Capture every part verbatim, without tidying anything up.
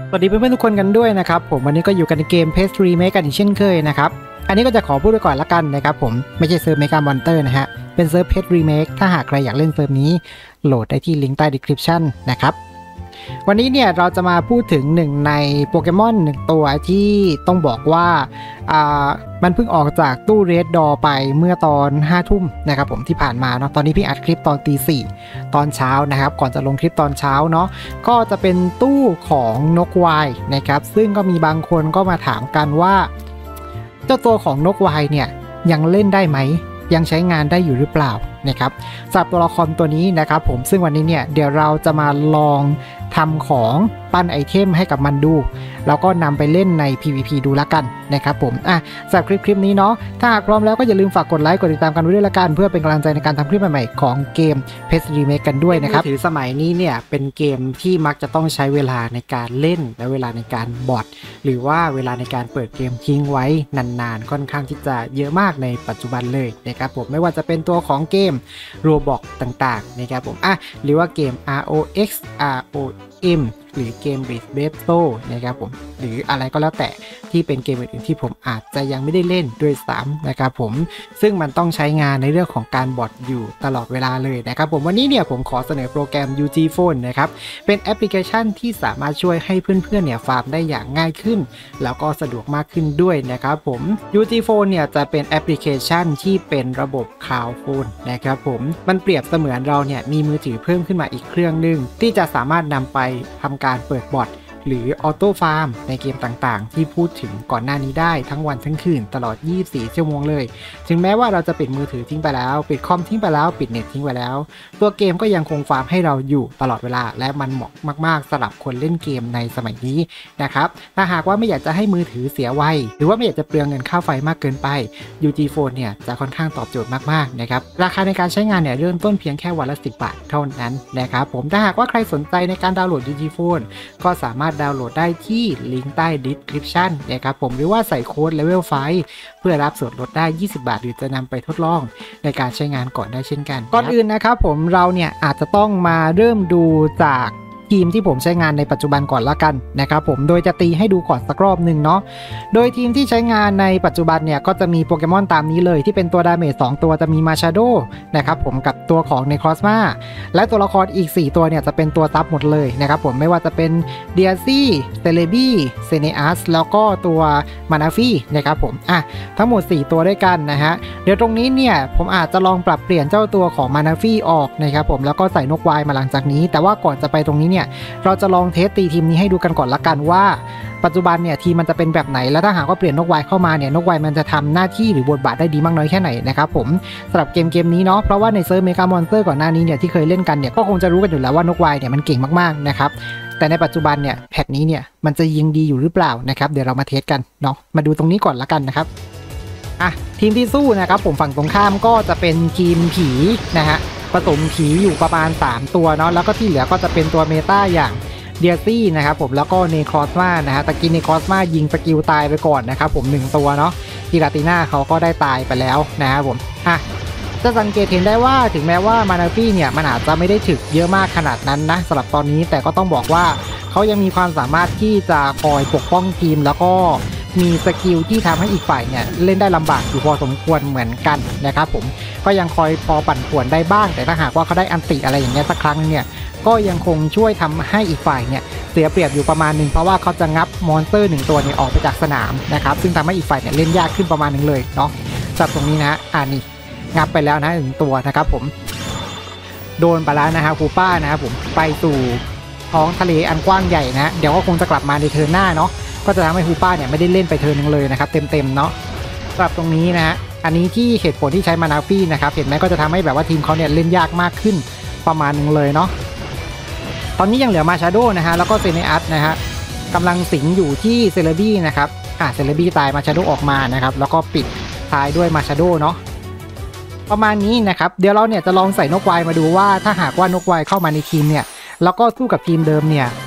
สวัสดีเพื่อนๆทุกคนกันด้วยนะครับผมวันนี้ก็อยู่กันในเกม Pest Remake กันอีกเช่นเคยนะครับอันนี้ก็จะขอพูดไว้ก่อนละกันนะครับผมไม่ใช่เซิร์ฟ Mega Monster นะฮะเป็นเซิร์ฟ Pest Remake ถ้าหากใครอยากเล่นเซิร์ฟนี้โหลดได้ที่ลิงก์ใต้ description นะครับวันนี้เนี่ยเราจะมาพูดถึงหนึ่งในโปเกมอนหนึ่งตัวที่ต้องบอกว่าอ่ามันเพิ่งออกจากตู้เรดดอร์ไปเมื่อตอนห้าทุ่มนะครับผมที่ผ่านมาเนาะตอนนี้พี่อัดคลิปตอนตีสี่ตอนเช้านะครับก่อนจะลงคลิปตอนเช้าเนาะก็จะเป็นตู้ของนกวายนะครับซึ่งก็มีบางคนก็มาถามกันว่าเจ้าตัวของนกวายเนี่ยยังเล่นได้ไหมยังใช้งานได้อยู่หรือเปล่านะครับสำหรับตัวละครตัวนี้นะครับผมซึ่งวันนี้เนี่ยเดี๋ยวเราจะมาลองทำของปั้นไอเทมให้กับมันดูแล้วก็นำไปเล่นใน พี วี พี ดูละกันนะครับผมอ่ะสำหรับคลิปคลิปนี้เนาะถ้าหากพร้อมแล้วก็อย่าลืมฝากกดไลค์กดติดตามกันด้วยละกันเพื่อเป็นกำลังใจในการทำคลิปใหม่ๆของเกม Pest Remake กันด้วยนะครับถือสมัยนี้เนี่ยเป็นเกมที่มักจะต้องใช้เวลาในการเล่นและเวลาในการบอทหรือว่าเวลาในการเปิดเกมทิ้งไว้นานๆค่อนข้างที่จะเยอะมากในปัจจุบันเลยนะครับผมไม่ว่าจะเป็นตัวของเกม Roblox ต่างๆนะครับผมอ่ะหรือว่าเกม อาร์ โอ เอ็กซ์ อาร์ โอ เอ็ม หรือเกม Beast Battle นะครับผมหรืออะไรก็แล้วแต่ที่เป็นเกมอื่นๆที่ผมอาจจะยังไม่ได้เล่นด้วยซ้ำนะครับผมซึ่งมันต้องใช้งานในเรื่องของการบอทอยู่ตลอดเวลาเลยนะครับผมวันนี้เนี่ยผมขอเสนอโปรแกรม ยู จี Phone นะครับเป็นแอปพลิเคชันที่สามารถช่วยให้เพื่อนๆเนี่ยฟาร์มได้อย่างง่ายขึ้นแล้วก็สะดวกมากขึ้นด้วยนะครับผม ยู จี Phone เนี่ยจะเป็นแอปพลิเคชันที่เป็นระบบ Cloud Phone นะครับผมมันเปรียบเสมือนเราเนี่ยมีมือถือเพิ่มขึ้นมาอีกเครื่องหนึ่งที่จะสามารถนำไปทำการเปิดบอทหรือออโต้ฟาร์มในเกมต่างๆที่พูดถึงก่อนหน้านี้ได้ทั้งวันทั้งคืนตลอดยี่สิบสี่ชั่วโมงเลยถึงแม้ว่าเราจะปิดมือถือทิ้งไปแล้วปิดคอมทิ้งไปแล้วปิดเน็ตทิ้งไปแล้วตัวเกมก็ยังคงฟาร์มให้เราอยู่ตลอดเวลาและมันเหมาะมากๆสำหรับคนเล่นเกมในสมัยนี้นะครับถ้าหากว่าไม่อยากจะให้มือถือเสียไวหรือว่าไม่อยากจะเปลืองเงินค่าไฟมากเกินไป ยู จี Phone เนี่ยจะค่อนข้างตอบโจทย์มากๆนะครับราคาในการใช้งานเนี่ยเริ่มต้นเพียงแค่วันละสิบบาทเท่านั้นนะครับผมถ้าหากว่าใครสนใจในการดาวน์โหลด ยู จี Phone ก็สามารถดาวน์โหลดได้ที่ลิงก์ใต้ description นะครับผมหรือว่าใส่โค้ด เลเวล ไฟว์ เพื่อรับส่วนลดได้ยี่สิบบาทหรือจะนำไปทดลองในการใช้งานก่อนได้เช่นกันก่อนอื่นนะครับผมเราเนี่ยอาจจะต้องมาเริ่มดูจากทีมที่ผมใช้งานในปัจจุบันก่อนละกันนะครับผมโดยจะตีให้ดูก่อนสักรอบหนึ่งเนาะโดยทีมที่ใช้งานในปัจจุบันเนี่ยก็จะมีโปเกมอนตามนี้เลยที่เป็นตัวดาเมจสองตัวจะมีมาชาโดนะครับผมกับตัวของเนครอสมาและตัวละครอีกสี่ตัวเนี่ยจะเป็นตัวซับหมดเลยนะครับผมไม่ว่าจะเป็นเดียซี่เซเลบี้เซเนอัสแล้วก็ตัวมานาฟี่นะครับผมอ่ะทั้งหมดสี่ตัวด้วยกันนะฮะเดี๋ยวตรงนี้เนี่ยผมอาจจะลองปรับเปลี่ยนเจ้าตัวของมานาฟี่ออกนะครับผมแล้วก็ใส่นกวายมาหลังจากนี้แต่ว่าก่อนจะไปตรงนี้เนี่ยเราจะลองเทสตีทีมนี้ให้ดูกันก่อนละกันว่าปัจจุบันเนี่ยทีมมันจะเป็นแบบไหนและถ้าหากว่าเปลี่ยนนกวายเข้ามาเนี่ยนกวายมันจะทำหน้าที่หรือบทบาทได้ดีมากน้อยแค่ไหนนะครับผมสำหรับเกมเกมนี้เนาะเพราะว่าในเซิร์ฟเมกามอนสเตอร์ก่อนหน้านี้เนี่ยที่เคยเล่นกันเนี่ยก็คงจะรู้กันอยู่แล้วว่านกวายเนี่ยมันเก่งมากๆนะครับแต่ในปัจจุบันเนี่ยแพทนี้เนี่ยมันจะยิงดีอยู่หรือเปล่านะครับเดี๋ยวเรามาเทสกันเนาะมาดูตรงนี้ก่อนละกันนะครับอ่ะทีมที่สู้นะครับผมฝั่งตรงข้ามก็จะเป็นทีมผีนะฮะผสมผีอยู่ประมาณสามตัวเนาะแล้วก็ที่เหลือก็จะเป็นตัวเมตาอย่างเดียซี่นะครับผมแล้วก็เนครอสมานะฮะตะกี้เนครอสมายิงสกิลตายไปก่อนนะครับผมหนึ่งตัวเนาะทีราติน่าเขาก็ได้ตายไปแล้วนะครับผมอ่ะจะสังเกตเห็นได้ว่าถึงแม้ว่ามานาฟี่เนี่ยมันอาจจะไม่ได้ถึกเยอะมากขนาดนั้นนะสำหรับตอนนี้แต่ก็ต้องบอกว่าเขายังมีความสามารถที่จะคอยปกป้องทีมแล้วก็มีสกิลที่ทำให้อีกฝ่ายเนี่ยเล่นได้ลำบากอยู่พอสมควรเหมือนกันนะครับผมก็ยังคอยพอปั่นป่วนได้บ้างแต่ถ้าหากว่าเขาได้อันติอะไรอย่างเงี้ยสักครั้งเนี่ยก็ยังคงช่วยทำให้อีกฝ่ายเนี่ยเสียเปรียบอยู่ประมาณหนึ่งเพราะว่าเขาจะงับมอนสเตอร์หนึ่งตัวเนี่ยออกไปจากสนามนะครับซึ่งทำให้อีกฝ่ายเนี่ยเล่นยากขึ้นประมาณหนึ่งเลยเนาะจับตรงนี้นะอ่านี่งับไปแล้วนะหนึ่งตัวนะครับผมโดนไปแล้วนะฮะคูป้านะครับผมไปสู่ท้องทะเลอันกว้างใหญ่นะเดี๋ยวก็คงจะกลับมาในเทิร์นหน้าเนาะก็จะทำให้ฮูป้าเนี่ยไม่ได้เล่นไปเทิร์นนึงเลยนะครับเต็มๆเนาะสำหรับตรงนี้นะฮะอันนี้ที่เหตุผลที่ใช้มานาฟี่นะครับเห็นไหมก็จะทำให้แบบว่าทีมเขาเนี่ยเล่นยากมากขึ้นประมาณนึงเลยเนาะตอนนี้ยังเหลือมาชาโดนะฮะแล้วก็เซเนอัสนะฮะกำลังสิงอยู่ที่เซเลบี้นะครับอ่ะเซเลบี้ตายมาชาโดออกมานะครับแล้วก็ปิดท้ายด้วยมาชาโดเนาะประมาณนี้นะครับเดี๋ยวเราเนี่ยจะลองใส่นกวายมาดูว่าถ้าหากว่านกวายเข้ามาในทีมเนี่ยแล้วก็สู้กับทีมเดิมเนี่ย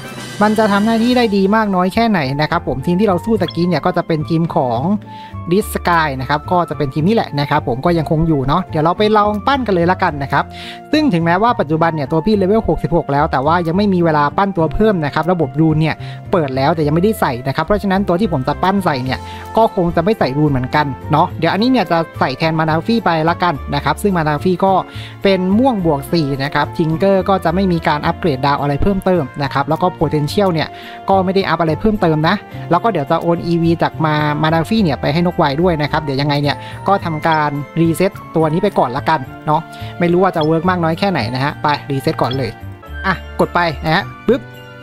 มันจะทำหน้าที่ได้ดีมากน้อยแค่ไหนนะครับผมทีมที่เราสู้ตะกี้เนี่ยก็จะเป็นทีมของดิสกายนะครับก็จะเป็นทีมนี้แหละนะครับผมก็ยังคงอยู่เนาะเดี๋ยวเราไปลองปั้นกันเลยละกันนะครับซึ่งถึงแม้ว่าปัจจุบันเนี่ยตัวพี่เลเวลหกสิบหกแล้วแต่ว่ายังไม่มีเวลาปั้นตัวเพิ่มนะครับระบบรูนเนี่ยเปิดแล้วแต่ยังไม่ได้ใส่นะครับเพราะฉะนั้นตัวที่ผมจะปั้นใส่เนี่ยก็คงจะไม่ใส่รูนเหมือนกันเนาะเดี๋ยวอันนี้เนี่ยจะใส่แทนมานาฟี่ไปละกันนะครับซึ่งมานาฟี่ก็เป็นม่วงบวกสี่นะครับทิงเกอร์ก็จะไม่มีการอัปเกรดดาวอะไรเพิ่มเติมนะครับแล้วก็ potential เนี่ยก็ไม่ได้อัพอะไรเพิ่มเติมนะแล้วก็เดี๋ยวจะโอน อี วี จากมามานาฟี่เนี่ยไปให้นกไวด้วยนะครับเดี๋ยวยังไงเนี่ยก็ทำการรีเซ็ตตัวนี้ไปก่อนละกันเนาะไม่รู้ว่าจะเวิร์กมากน้อยแค่ไหนนะฮะไปรีเซ็ตก่อนเลยอ่ะกดไปนะฮะปึ๊บ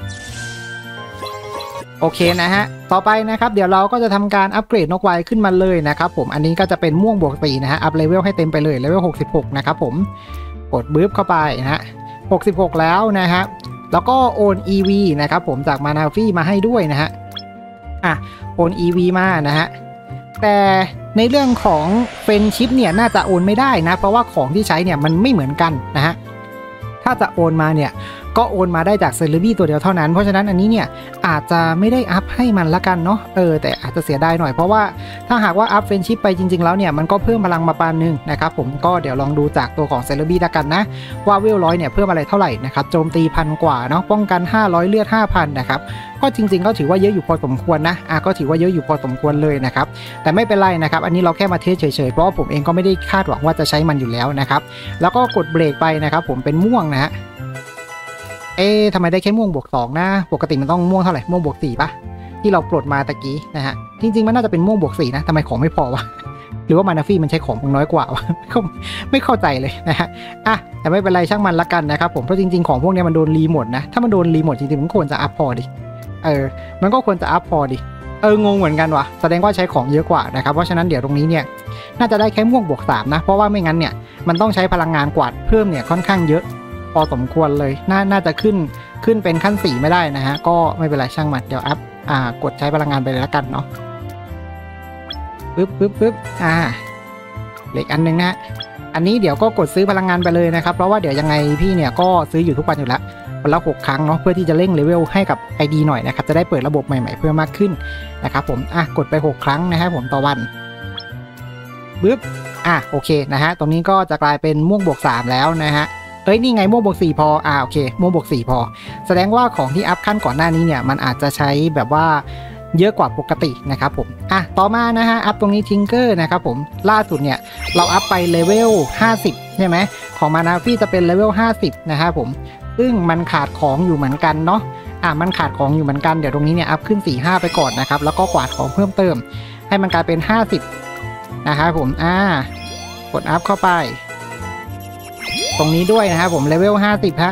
โอเคนะฮะต่อไปนะครับเดี๋ยวเราก็จะทำการอัปเกรดนกไวขึ้นมาเลยนะครับผมอันนี้ก็จะเป็นม่วงบวกสี่นะฮะอัพเลเวลให้เต็มไปเลยเลเวลหกสิบหกนะครับผมกดบึ๊บเข้าไปนะฮะหกสิบหกแล้วนะฮะแล้วก็โอน อี วี นะครับผมจากมานาฟี่มาให้ด้วยนะฮะอ่ะโอน อี วี มานะฮะแต่ในเรื่องของเฟรนชิพเนี่ยน่าจะโอนไม่ได้นะเพราะว่าของที่ใช้เนี่ยมันไม่เหมือนกันนะฮะถ้าจะโอนมาเนี่ยก็โอนมาได้จากเซเลบี้ตัวเดียวเท่านั้นเพราะฉะนั้นอันนี้เนี่ยอาจจะไม่ได้อัพให้มันละกันเนาะเออแต่อาจจะเสียดายหน่อยเพราะว่าถ้าหากว่าอัพเฟรนชิพไปจริงๆแล้วเนี่ยมันก็เพิ่มพลังมาปานนึงนะครับผมก็เดี๋ยวลองดูจากตัวของเซเลบี้ละกันนะว่าเวลร้อยเนี่ยเพิ่มอะไรเท่าไหร่นะครับโจมตีพันกว่าเนาะป้องกันห้าร้อยเลือด ห้าพัน นะครับก็จริงๆก็ถือว่าเยอะอยู่พอสมควรนะอ่ะก็ถือว่าเยอะอยู่พอสมควรเลยนะครับแต่ไม่เป็นไรนะครับอันนี้เราแค่มาเทสเฉยๆเพราะว่าผมเองก็ไม่ได้คาดหวังว่าจะใช้มันอยู่แล้วนะครับแล้วก็กดเบรกไปนะครับผมเป็นม่วงนะฮะเอ๊ะทำไมได้แค่ม่วงบวกสองนะปกติมันต้องม่วงเท่าไหร่ม่วงบวกสี่ปะที่เราปลดมาตะกี้นะฮะจริงๆมันน่าจะเป็นม่วงบวกสี่นะทำไมของไม่พอวะหรือว่ามานาฟี่มันใช้ของน้อยกว่าวะไม่เข้าใจเลยนะฮะอ่ะแต่ไม่เป็นไรช่างมันละกันนะครับผมเพราะจริงๆของพวกนี้มันโดนรีโมทนะถ้ามันโดนรีโมทจริงๆมันควรจะอัพพอดิเออมันก็ควรจะอัพพอดิเอองงเหมือนกันวะแสดงว่าใช้ของเยอะกว่านะครับเพราะฉะนั้นเดี๋ยวตรงนี้เนี่ยน่าจะได้แค่ม่วงบวกสามนะเพราะว่าไม่งั้นเนี่ยมันต้องใช้พลังงานกวาดเพิ่มเนี่ยค่อนข้างเยอะพอสมควรเลยน่าน่าจะขึ้นขึ้นเป็นขั้นสี่ไม่ได้นะฮะก็ไม่เป็นไรช่างมันเดี๋ยวอัพอ่ากดใช้พลังงานไปเลยละกันเนาะปึ๊บปึ๊บปึ๊บอ่าเหล็กอันนึงนะอันนี้เดี๋ยวก็กดซื้อพลังงานไปเลยนะครับเพราะว่าเดี๋ยวยังไงพี่เนี่ยก็ซื้ออยู่ทุกวันอยู่แล้ววันละหกครั้งเนาะเพื่อที่จะเร่งเลเวลให้กับ ไอ ดี หน่อยนะครับจะได้เปิดระบบใหม่ๆเพิ่มมากขึ้นนะครับผมอ่ะกดไปหกครั้งนะครับผมต่อวันปึ๊บอ่ะโอเคนะฮะตรงนี้ก็จะกลายเป็นม่วงบวกสามแล้วนะฮะเอ้ยนี่ไงม่วงบวกสี่พออ่าโอเคม่วงบวกสี่พอแสดงว่าของที่อัพขั้นก่อนหน้านี้เนี่ยมันอาจจะใช้แบบว่าเยอะกว่าปกตินะครับผมอ่ะต่อมานะฮะอัพตรงนี้ทิงเกอร์นะครับผมล่าสุดเนี่ยเราอัพไปเลเวลห้าสิบใช่ไหมของมานาฟี่จะเป็นเลเวลห้าสิบนะครับผมซึ่งมันขาดของอยู่เหมือนกันเนาะอ่ะมันขาดของอยู่เหมือนกันเดี๋ยวตรงนี้เนี่ยอัพขึ้นสี่ ห้าไปก่อนนะครับแล้วก็กวาดของเพิ่มเติมให้มันกลายเป็นห้าสิบนะครับผมอ่ากดอัพเข้าไปตรงนี้ด้วยนะครับผมเลเวลห้าสิบฮะ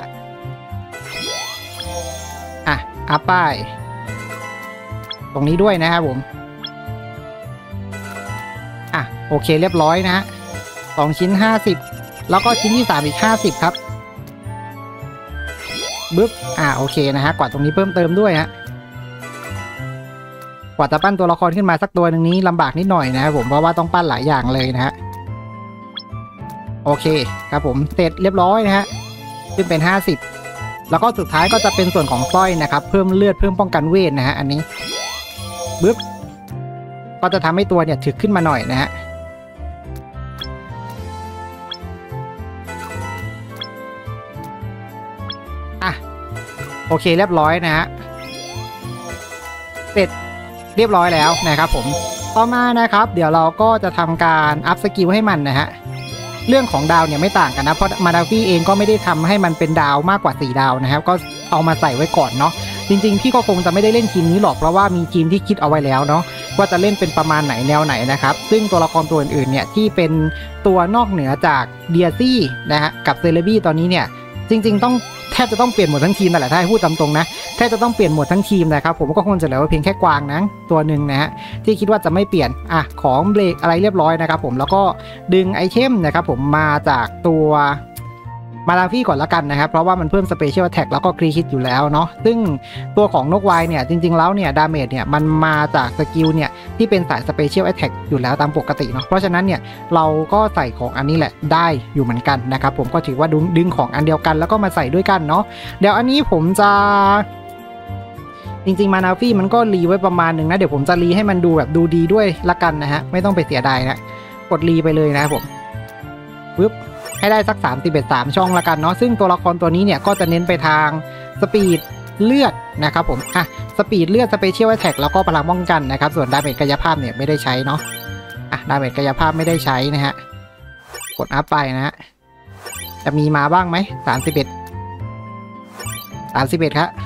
อ่ะอัพไปตรงนี้ด้วยนะครับผมอ่ะโอเคเรียบร้อยนะฮะสองชิ้นห้าสิบแล้วก็ชิ้นที่สามอีกห้าสิบครับบึ๊บอ่ะโอเคนะฮะกว่าตรงนี้เพิ่มเติมด้วยฮะกว่าจะปั้นตัวละครขึ้นมาสักตัวหนึ่งนี้ลำบากนิดหน่อยนะครับผมเพราะว่าต้องปั้นหลายอย่างเลยนะฮะโอเคครับผมเสร็จเรียบร้อยนะฮะขึ้นเป็นห้าสิบแล้วก็สุดท้ายก็จะเป็นส่วนของสร้อยนะครับเพิ่มเลือดเพิ่มป้องกันเวทนะฮะอันนี้บึ๊บก็จะทำให้ตัวเนี่ยถึกขึ้นมาหน่อยนะฮะอ่ะโอเคเรียบร้อยนะฮะเสร็จเรียบร้อยแล้วนะครับผมต่อมานะครับเดี๋ยวเราก็จะทำการอัพสกิลให้มันนะฮะเรื่องของดาวเนี่ยไม่ต่างกันนะเพราะมาดาฟี่เองก็ไม่ได้ทำให้มันเป็นดาวมากกว่าสี่ดาวนะครับก็เอามาใส่ไว้ก่อนเนาะจริงๆพี่ก็คงจะไม่ได้เล่นทีมนี้หรอกเพราะว่ามีทีมที่คิดเอาไว้แล้วเนาะว่าจะเล่นเป็นประมาณไหนแนวไหนนะครับซึ่งตัวละครตัวอื่นๆเนี่ยที่เป็นตัวนอกเหนือจากเดียซี่นะฮะกับเซเลบี้ตอนนี้เนี่ยจริงๆต้องแทบจะต้องเปลี่ยนหมดทั้งทีมนั่นแหละถ้าให้พูดตามตรงนะแทบจะต้องเปลี่ยนหมดทั้งทีมนะครับผมก็คงจะเหลือเพียงแค่กวางนะตัวหนึ่งนะฮะที่คิดว่าจะไม่เปลี่ยนอ่ะของเบรกอะไรเรียบร้อยนะครับผมแล้วก็ดึงไอเทมนะครับผมมาจากตัวมาลาฟี่ก่อนละกันนะครับเพราะว่ามันเพิ่มสเปเชียลแท็กแล้วก็ครีคิดอยู่แล้วเนาะซึ่งตัวของนกไวเนี่ยจริงๆแล้วเนี่ยดาเมจเนี่ยมันมาจากสกิลเนี่ยที่เป็นสายสเปเชียลแท็กอยู่แล้วตามปกติเนาะเพราะฉะนั้นเนี่ยเราก็ใส่ของอันนี้แหละได้อยู่เหมือนกันนะครับผมก็ถือว่าดึงดึงของอันเดียวกันแล้วก็มาใส่ด้วยกันเนาะเดี๋ยวอันนี้ผมจะจริงๆมานาฟี่มันก็รีไว้ประมาณหนึ่งนะเดี๋ยวผมจะรีให้มันดูแบบดูดีด้วยละกันนะฮะไม่ต้องไปเสียดายนะกดรีไปเลยนะครับผมปึ๊บให้ได้สักสามสิบเอ็ด สามช่องละกันเนาะซึ่งตัวละครตัวนี้เนี่ยก็จะเน้นไปทางสปีดเลือดนะครับผมอ่ะสปีดเลือดสเปเชียลแอทแทคแล้วก็พลังป้องกันนะครับส่วนดาเมจกายภาพเนี่ยไม่ได้ใช้เนาะอ่ะดาเมจกายภาพไม่ได้ใช้นะฮะกดอัพไปนะฮะจะมีมาบ้างไหมสามสิบเอ็ด สามสิบเอ็ดครับ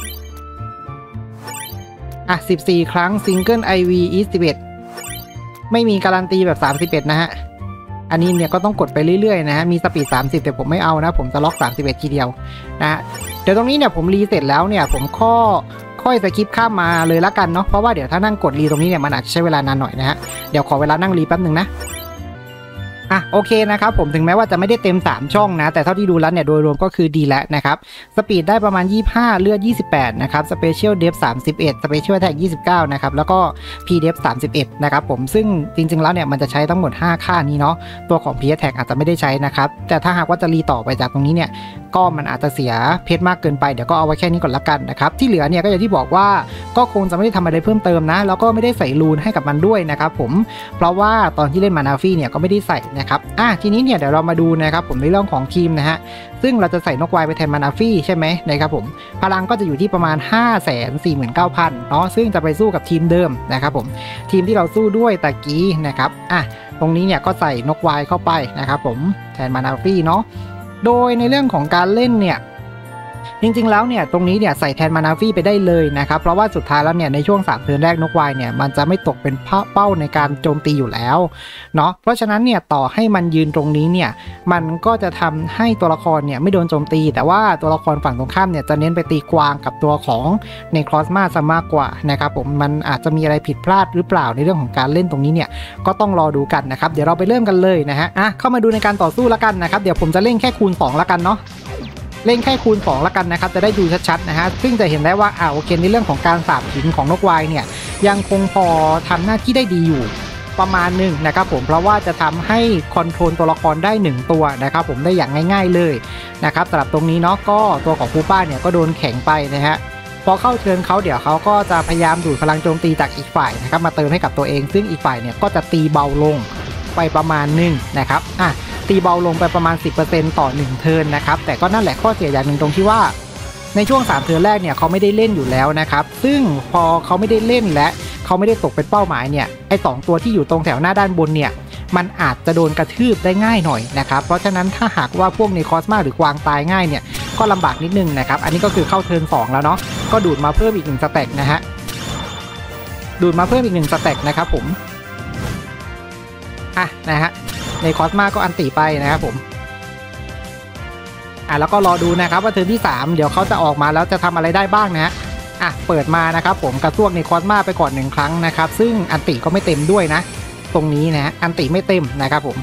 อ่ะสิบสี่ครั้งซิงเกิล ไอ วี อีสิบเอ็ดไม่มีการันตีแบบสามสิบเอ็ดนะฮะอันนี้เนี่ยก็ต้องกดไปเรื่อยๆนะฮะมีสปีดสามสิบแต่ผมไม่เอานะผมจะล็อกสามสิบเอ็ดทีเดียวนะฮะเดี๋ยวตรงนี้เนี่ยผมรีเสร็จแล้วเนี่ยผมข้อค่อยสกิปข้ามมาเลยละกันเนาะเพราะว่าเดี๋ยวถ้านั่งกดรีตรงนี้เนี่ยมันอาจจะใช้เวลานานหน่อยนะฮะเดี๋ยวขอเวลานั่งรีแป๊บหนึ่งนะอ่ะโอเคนะครับผมถึงแม้ว่าจะไม่ได้เต็มสามช่องนะแต่เท่าที่ดูแล้วเนี่ยโดยรวมก็คือดีแล้วนะครับสปีดได้ประมาณยี่สิบห้าเลือดยี่สิบแปดนะครับสเปเชียลเดฟสามสิบเอ็ดสเปเชียลแท็กยี่สิบเก้านะครับแล้วก็พีเดฟสามสิบเอ็ดนะครับผมซึ่งจริงๆแล้วเนี่ยมันจะใช้ทั้งหมดห้าค่านี้เนาะตัวของ พี เอส แท็กอาจจะไม่ได้ใช้นะครับแต่ถ้าหากว่าจะรีต่อไปจากตรงนี้เนี่ยก็มันอาจจะเสียเพชรมากเกินไปเดี๋ยวก็เอาไว้แค่นี้ก่อนละกันนะครับที่เหลือเนี่ยก็อย่างที่บอกว่าก็คงจะไม่ได้ทำอะไรเพิ่มเติมนะแล้วก็ไม่ได้ใส่รูนให้กับมันด้วยนะครับผมเพราะว่าตอนที่เล่นมานาฟี่เนี่ยก็ไม่ได้ใส่นะครับอ่ะทีนี้เนี่ยเดี๋ยวเรามาดูนะครับผมในเรื่องของทีมนะฮะซึ่งเราจะใส่นกวายไปแทนมานาฟี่ใช่ไหมนะครับผมพลังก็จะอยู่ที่ประมาณ ห้าแสนสี่หมื่นเก้าพัน เนาะซึ่งจะไปสู้กับทีมเดิมนะครับผมทีมที่เราสู้ด้วยตะกี้นะครับอ่ะตรงนี้เนี่ยก็ใส่นกวายเข้าไปนะครับผมแทนมานาฟี่เนาะโดยในเรื่องของการเล่นเนี่ยจริงๆแล้วเนี่ยตรงนี้เนี่ยใส่แทนมานาฟี่ไปได้เลยนะครับเพราะว่าสุดท้ายแล้วเนี่ยในช่วงสามเทิร์นแรกนกวายเนี่ยมันจะไม่ตกเป็นเป้าในการโจมตีอยู่แล้วเนาะเพราะฉะนั้นเนี่ยต่อให้มันยืนตรงนี้เนี่ยมันก็จะทำให้ตัวละครเนี่ยไม่โดนโจมตีแต่ว่าตัวละครฝั่งตรงข้ามเนี่ยจะเน้นไปตีกวางกับตัวของในคลอสมาซะมากกว่านะครับผมมันอาจจะมีอะไรผิดพลาดหรือเปล่าในเรื่องของการเล่นตรงนี้เนี่ยก็ต้องรอดูกันนะครับเดี๋ยวเราไปเริ่มกันเลยนะฮะอ่ะเข้ามาดูในการต่อสู้ละกันนะครับเดี๋ยวผมจะเล่นแค่คูณสองละกันเนาะเล่นแค่คูณสองละกันนะครับจะได้ดูชัดๆนะฮะซึ่งจะเห็นได้ว่าอ่าโอเคในเรื่องของการสาบหินของนกวายเนี่ยยังคงพอทำหน้าที่ได้ดีอยู่ประมาณหนึ่งนะครับผมเพราะว่าจะทำให้คอนโทรลตัวละครได้หนึ่งตัวนะครับผมได้อย่างง่ายๆเลยนะครับสำหรับตรงนี้เนาะก็ตัวของคูป้าเนี่ยก็โดนแข็งไปนะฮะพอเข้าเทิร์นเขาเดี๋ยวเขาก็จะพยายามดูดพลังโจมตีจากอีกฝ่ายนะครับมาเติมให้กับตัวเองซึ่งอีกฝ่ายเนี่ยก็จะตีเบาลงไปประมาณหนึ่งนะครับอ่ะตีเบาลงไปประมาณ สิบเปอร์เซ็นต์ ต่อหนึ่งเทิร์นนะครับแต่ก็นั่นแหละข้อเสียอย่างหนึ่งตรงที่ว่าในช่วงสามเทิร์นแรกเนี่ยเขาไม่ได้เล่นอยู่แล้วนะครับซึ่งพอเขาไม่ได้เล่นและเขาไม่ได้ตกเป็นเป้าหมายเนี่ยไอ้สองตัวที่อยู่ตรงแถวหน้าด้านบนเนี่ยมันอาจจะโดนกระทืบได้ง่ายหน่อยนะครับเพราะฉะนั้นถ้าหากว่าพวกในคอสมาหรือกวางตายง่ายเนี่ยก็ลำบากนิดนึงนะครับอันนี้ก็คือเข้าเทิร์นสองแล้วเนาะก็ดูดมาเพิ่มอีกหนึ่งสเต็กนะฮะดูดมาเพิ่มอีกหนึ่งสเต็กนะครับผมอ่ะนะฮะในคอสมาก็อันติไปนะครับผมอ่ะแล้วก็รอดูนะครับว่าเทิร์นที่สามเดี๋ยวเขาจะออกมาแล้วจะทำอะไรได้บ้างนะฮะอ่ะเปิดมานะครับผมกระซวกในคอสมาไปก่อนหนึ่งครั้งนะครับซึ่งอันติก็ไม่เต็มด้วยนะตรงนี้นะฮะอันติไม่เต็มนะครับผม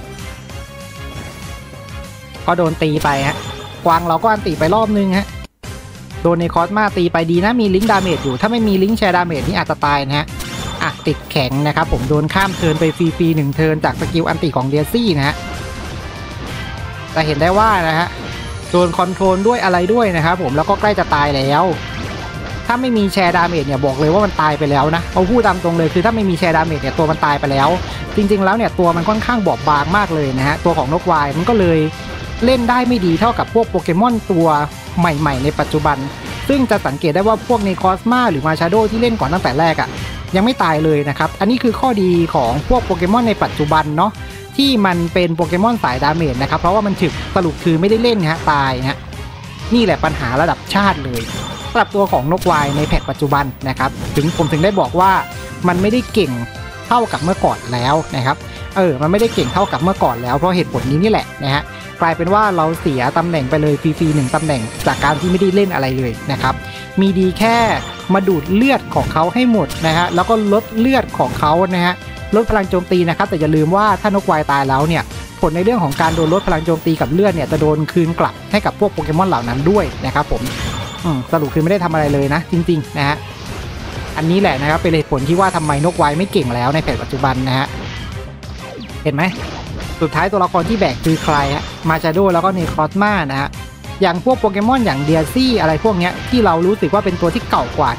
ก็โดนตีไปฮะกวางเราก็อันติไปรอบนึงฮะโดนในคอสมาตีไปดีนะมีลิงก์ดาเมจอยู่ถ้าไม่มีลิงก์แชร์ดาเมจนี่อาจจะตายนะฮะอ่ะติดแข็งนะครับผมโดนข้ามเทิร์นไปฟรีๆหนึ่งเทิร์นจากสกิลอันติของเดียซี่นะฮะจะเห็นได้ว่านะฮะโดนคอนโทรลด้วยอะไรด้วยนะครับผมแล้วก็ใกล้จะตายแล้วถ้าไม่มีแชร์ดาเมจเนี่ยบอกเลยว่ามันตายไปแล้วนะเอาพูดตามตรงเลยคือถ้าไม่มีแชร์ดาเมจเนี่ยตัวมันตายไปแล้วจริงๆแล้วเนี่ยตัวมันค่อนข้างบอบบางมากเลยนะฮะตัวของนกวายมันก็เลยเล่นได้ไม่ดีเท่ากับพวกโปเกมอนตัวใหม่ๆในปัจจุบันซึ่งจะสังเกตได้ว่าพวกในคอสมาหรือมาชาโดที่เล่นก่อนตั้งแต่แรกอะยังไม่ตายเลยนะครับอันนี้คือข้อดีของพวกโปเกมอนในปัจจุบันเนาะที่มันเป็นโปเกมอนสายดาเมจนะครับเพราะว่ามันถึกสรุปคือไม่ได้เล่นฮะตายฮะนี่แหละปัญหาระดับชาติเลยสำหรับตัวของนกวายในแพทปัจจุบันนะครับถึงผมถึงได้บอกว่ามันไม่ได้เก่งเท่ากับเมื่อก่อนแล้วนะครับเออมันไม่ได้เก่งเท่ากับเมื่อก่อนแล้วเพราะเหตุผลนี้นี่แหละนะฮะกลายเป็นว่าเราเสียตำแหน่งไปเลยฟรีๆหนึ่งตำแหน่งจากการที่ไม่ได้เล่นอะไรเลยนะครับมีดีแค่มาดูดเลือดของเขาให้หมดนะฮะแล้วก็ลดเลือดของเขานะฮะลดพลังโจมตีนะครับแต่อย่าลืมว่าถ้านกวายตายแล้วเนี่ยผลในเรื่องของการโดนลดพลังโจมตีกับเลือดเนี่ยจะโดนคืนกลับให้กับพวกโปเกมอนเหล่านั้นด้วยนะครับผมสรุปคือไม่ได้ทำอะไรเลยนะจริงๆนะฮะอันนี้แหละนะครับเป็นเหตุผลที่ว่าทำไมนกวายไม่เก่งแล้วในแผนปัจจุบันนะฮะเห็นไหมสุดท้ายตัวละครที่แบกคือใครฮะมาชาโดแล้วก็เนครอสมานะฮะอย่างพวกโปเกมอนอย่างเดียซี่อะไรพวกเนี้ยที่เรารู้สึกว่าเป็นตัวที่เก่ากว่าเนี่ย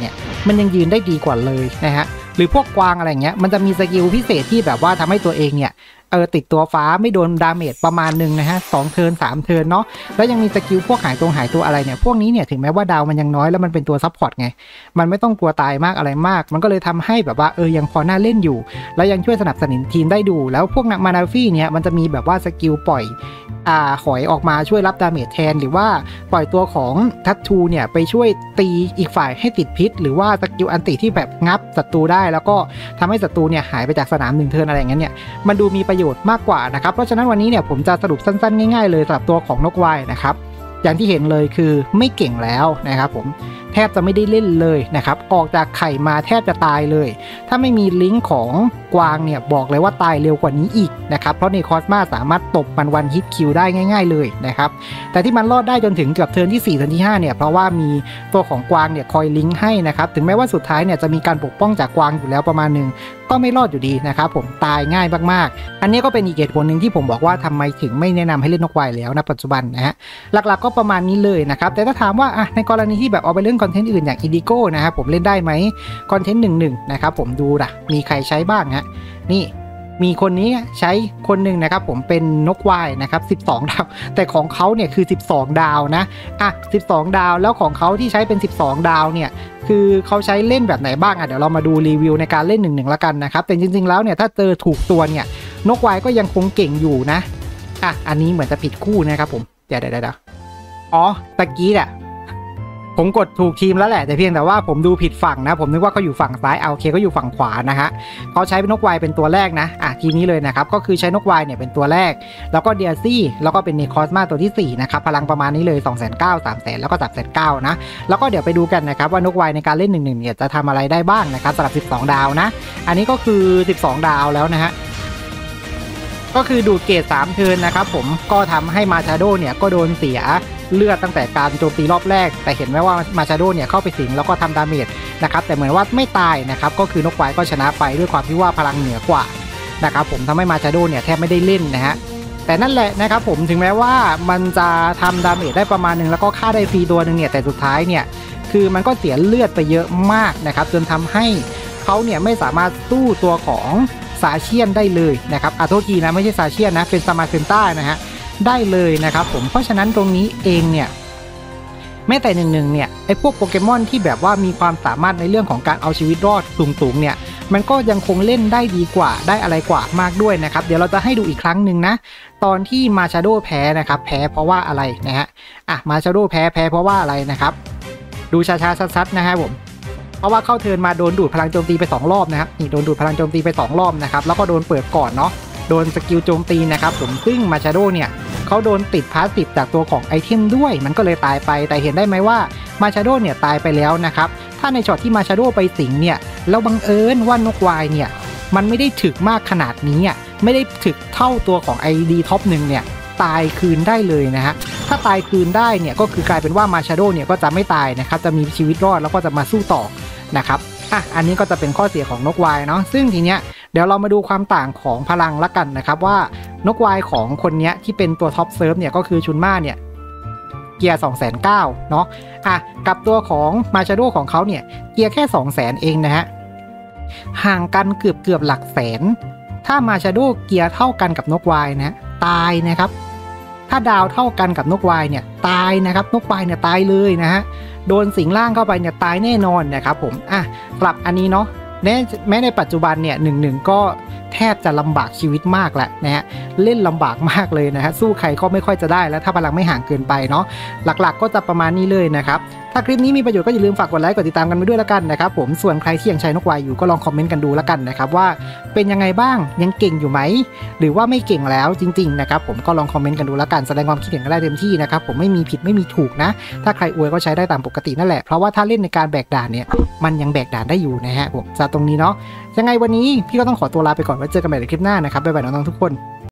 มันยังยืนได้ดีกว่าเลยนะฮะหรือพวกกวางอะไรเงี้ยมันจะมีสกิลพิเศษที่แบบว่าทำให้ตัวเองเนี่ยเออติดตัวฟ้าไม่โดนดาเมจประมาณหนึ่งนะฮะสองเทิร์นสามเทิร์นเนาะแล้วยังมีสกิลพวกหายตัวหายตัวอะไรเนี่ยพวกนี้เนี่ยถึงแม้ว่าดาวมันยังน้อยแล้วมันเป็นตัวซัพพอร์ตไงมันไม่ต้องกลัวตายมากอะไรมากมันก็เลยทำให้แบบว่าเออยังพอน่าเล่นอยู่แล้วยังช่วยสนับสนุนทีมได้ดูแล้วพวกนักมานาฟี่เนี่ยมันจะมีแบบว่าสกิลปล่อยอ่าหอยออกมาช่วยรับดาเมจแทนหรือว่าปล่อยตัวของทัตทูเนี่ยไปช่วยตีอีกฝ่ายให้ติดพิษหรือว่าสกิลอันติที่แบบงับศัตรูได้แล้วก็ทำให้ศัตรูเนี่ยหายไปจากสนามหนึ่งเทิร์นอะไรอย่างเงี้ยเนี่ยมันดูมีประโยชน์มากกว่านะครับเพราะฉะนั้นวันนี้เนี่ยผมจะสรุปสั้นๆง่ายๆเลยสำหรับตัวของนกวายนะครับอย่างที่เห็นเลยคือไม่เก่งแล้วนะครับผมแทบจะไม่ได้เล่นเลยนะครับออกจากไข่มาแทบจะตายเลยถ้าไม่มีลิงก์ของกวางเนี่ยบอกเลยว่าตายเร็วกว่านี้อีกนะครับเพราะในคอสมาสามารถตบมันวันฮิตคิวได้ง่ายๆเลยนะครับแต่ที่มันรอดได้จนถึงเกือบเทิร์นที่สี่เทิร์นที่ห้าเนี่ยเพราะว่ามีตัวของกวางเนี่ยคอยลิงก์ให้นะครับถึงแม้ว่าสุดท้ายเนี่ยจะมีการปกป้องจากกวางอยู่แล้วประมาณนึงก็ไม่รอดอยู่ดีนะครับผมตายง่ายมากๆอันนี้ก็เป็นอีกเหตุผลหนึ่งที่ผมบอกว่าทำไมถึงไม่แนะนำให้เล่นนกวายแล้วณปัจจุบันนะฮะหลักๆก็ประมาณนี้เลยนะครับแต่ถ้าถามว่าอ่ะในกรณีที่แบบเอาไปเล่นคอนเทนต์อื่นอย่าง Indigo นะครับผมเล่นได้ไหมคอนเทนต์หนึ่งหนึ่งนะครับผมดูนะมีใครใช้บ้างฮะนี่มีคนนี้ใช้คนหนึ่งนะครับผมเป็นนกวายนะครับสิบสองดาวแต่ของเขาเนี่ยคือสิบสองดาวนะอ่ะสิบสองดาวแล้วของเขาที่ใช้เป็นสิบสองดาวเนี่ยคือเขาใช้เล่นแบบไหนบ้างอ่ะเดี๋ยวเรามาดูรีวิวในการเล่นหนึ่งหนึ่งละกันนะครับแต่จริงๆแล้วเนี่ยถ้าเจอถูกตัวเนี่ยนกวายก็ยังคงเก่งอยู่นะอ่ะอันนี้เหมือนจะผิดคู่นะครับผมเดี๋ยวเดี๋ยวเดี๋ยวอ๋อตะกี้อ่ะผมกดถูกทีมแล้วแหละแต่เพียงแต่ว่าผมดูผิดฝั่งนะผมนึกว่าเขาอยู่ฝั่งซ้ายเอาโอเคก็อยู่ฝั่งขวานะฮะเขาใช้เป็นนกวายเป็นตัวแรกนะอ่ะทีนี้เลยนะครับก็คือใช้นกวายเนี่ยเป็นตัวแรกแล้วก็เดียซี่แล้วก็เป็นเนคอสมาตัวที่สี่นะครับพลังประมาณนี้เลย สองแสนเก้าหมื่น สามแสน แล้วก็ สามแสนเก้าหมื่น นะแล้วก็เดี๋ยวไปดูกันนะครับว่านกวายในการเล่นหนึ่งหนึ่งเนี่ยจะทำอะไรได้บ้างนะครับสำหรับสิบสองดาวนะอันนี้ก็คือสิบสองดาวแล้วนะฮะก็คือดูดเกรดสามเทิร์นนะครับผมก็ทำให้มาชาโดเนี่ยก็โดนเสียเลือดตั้งแต่การโจมตีรอบแรกแต่เห็นไหมว่ามาชาโดเนี่ยเข้าไปสิงแล้วก็ทำดาเมจนะครับแต่เหมือนว่าไม่ตายนะครับก็คือนกวายก็ชนะไปด้วยความที่ว่าพลังเหนือกว่านะครับผมทำให้มาชาโดเนี่ยแทบไม่ได้เล่นนะฮะแต่นั่นแหละนะครับผมถึงแม้ว่ามันจะทำดาเมจได้ประมาณนึงแล้วก็ฆ่าได้ฟรีตัวนึงเนี่ยแต่สุดท้ายเนี่ยคือมันก็เสียเลือดไปเยอะมากนะครับจนทำให้เขาเนี่ยไม่สามารถสู้ตัวของซาเชียนได้เลยนะครับอาโทษทีนะไม่ใช่ซาเชียนนะเป็นซามาเซนต้านะฮะได้เลยนะครับผมเพราะฉะนั้นตรงนี้เองเนี่ยแม้แต่หนึ่งหนึ่งเนี่ยไอ้พวกโปเกมอนที่แบบว่ามีความสามารถในเรื่องของการเอาชีวิตรอดสูงๆเนี่ยมันก็ยังคงเล่นได้ดีกว่าได้อะไรกว่ามากด้วยนะครับเดี๋ยวเราจะให้ดูอีกครั้งหนึ่งนะตอนที่มาชาโดแพ้นะครับแพ้เพราะว่าอะไรนะฮะอ่ะมาชาโดแพ้แพ้เพราะว่าอะไรนะครับดูช้าๆชัดๆนะครับผมเพราะว่าเข้าเทิร์นมาโดนดูดพลังโจมตีไปสองรอบนะครับนี่โดนดูดพลังโจมตีไปสองรอบนะครับแล้วก็โดนเปิดก่อนเนาะโดนสกิลโจมตีนะครับผมซึ่งมาชาโดเนี่ยเขาโดนติดพาสซีฟจากตัวของไอเทมด้วยมันก็เลยตายไปแต่เห็นได้ไหมว่ามาชาโดเนี่ยตายไปแล้วนะครับถ้าในช็อตที่มาชาโดไปสิงเนี่ยแล้วบังเอิญว่านกวายเนี่ยมันไม่ได้ถึกมากขนาดนี้อ่ะไม่ได้ถึกเท่าตัวของ ไอ ดี ท็อปหนึ่งเนี่ยตายคืนได้เลยนะฮะถ้าตายคืนได้เนี่ยก็คือกลายเป็นว่ามาชาโดเนี่ยก็จะไม่ตายนะครับจะมีชีวิตรอดแล้วก็จะมาสู้ต่อนะครับอ่ะอันนี้ก็จะเป็นข้อเสียของนกวายเนาะซึ่งทีเนี้ยเดี๋ยวเรามาดูความต่างของพลังละกันนะครับว่านกวายของคนนี้ที่เป็นตัวท็อปเซิร์ฟเนี่ยก็คือชุนมาเนี่ยเกียร์ สองแสนเก้าหมื่น เนาะอ่ะกับตัวของมาชาโดของเขาเนี่ยเกียร์แค่ สองแสน เองนะฮะห่างกันเกือบเกือบหลักแสนถ้ามาชาโดเกียร์เท่ากันกับนกวายนะตายนะครับถ้าดาวเท่ากันกับนกวายเนี่ยตายนะครับนกวายเนี่ยตายเลยนะฮะโดนสิงล่างเข้าไปเนี่ยตายแน่นอนนะครับผมอ่ะกลับอันนี้เนาะแม้ในปัจจุบันเนี่ยหนึ่งหนึ่งก็แทบจะลำบากชีวิตมากแหละนะฮะเล่นลำบากมากเลยนะฮะสู้ใครก็ไม่ค่อยจะได้แล้วถ้าพลังไม่ห่างเกินไปเนาะหลักๆก็จะประมาณนี้เลยนะครับถ้าคลิปนี้มีประโยชน์ก็อย่าลืมฝากกดไลค์กดติดตามกันไปด้วยแล้วกันนะครับผมส่วนใครที่ยังใช้นกวายอยู่ก็ลองคอมเมนต์กันดูแล้วกันนะครับว่าเป็นยังไงบ้างยังเก่งอยู่ไหมหรือว่าไม่เก่งแล้วจริงๆนะครับผมก็ลองคอมเมนต์กันดูแล้วกันแสดงความคิดเห็นกันได้เต็มที่นะครับผมไม่มีผิดไม่มีถูกนะถ้าใครอวยก็ใช้ได้ตามปกตินั่นแหละเพราะว่าถ้าเล่นในการแบกด่านเนี่ยมันยังแบกด่านได้อยู่นะฮะผมจากตรงนี้เนาะยังไงวันนี้พี่ก็ต้องขอตัวลาไปก่อนไว้เจอกันใหม่ในคลิปหน้านะครับบ๊ายบายน้องๆทุกคน